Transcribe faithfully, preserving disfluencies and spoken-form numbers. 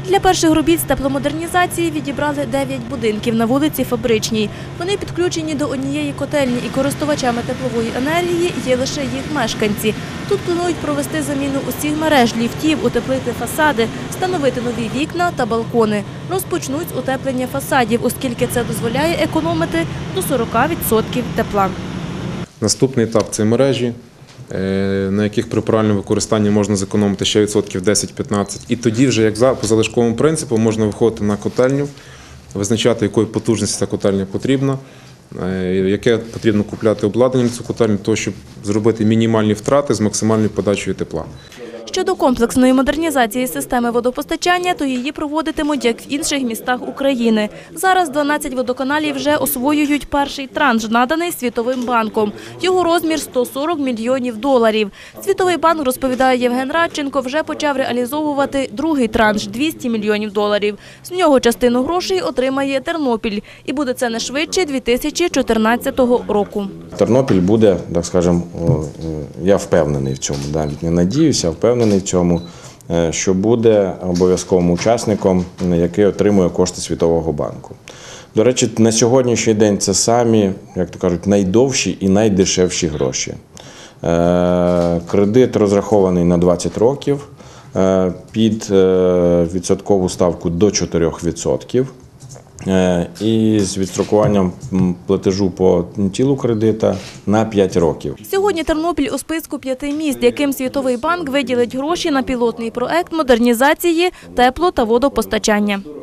Для перших робіт з тепломодернізації відібрали дев'ять будинків на вулиці Фабричній. Вони підключені до однієї котельні і користувачами теплової енергії є лише їх мешканці. Тут планують провести заміну усіх мереж ліфтів, утеплити фасади, встановити нові вікна та балкони. Розпочнуть з утеплення фасадів, оскільки це дозволяє економити до сорока відсотків тепла. Наступний етап – це мережі, на яких при правильному використанні можна зекономити ще відсотків десять-п'ятнадцять. І тоді вже, як по залишковому принципу, можна виходити на котельню, визначати, якої потужності ця котельня потрібна, яке потрібно купляти обладнання на цю котельню, для того, щоб зробити мінімальні втрати з максимальною подачею тепла. Щодо комплексної модернізації системи водопостачання, то її проводитимуть, як в інших містах України. Зараз дванадцять водоканалів вже освоюють перший транш, наданий Світовим банком. Його розмір – сто сорок мільйонів доларів. Світовий банк, розповідає Євген Радченко, вже почав реалізовувати другий транш – двісті мільйонів доларів. З нього частину грошей отримає Тернопіль. І буде це не швидше дві тисячі чотирнадцятого року. Тернопіль буде, так скажемо, я впевнений в цьому, навіть не надіюся, а впевнений в цьому, що буде обов'язковим учасником, який отримує кошти Світового банку. До речі, на сьогоднішній день це самі, як то кажуть, найдовші і найдешевші гроші. Кредит розрахований на двадцять років під відсоткову ставку до чотирьох відсотків. І з відстрокуванням платежу по тілу кредита на п'ять років. Сьогодні Тернопіль у списку п'яти міст, яким Світовий банк виділить гроші на пілотний проект модернізації тепло- та водопостачання.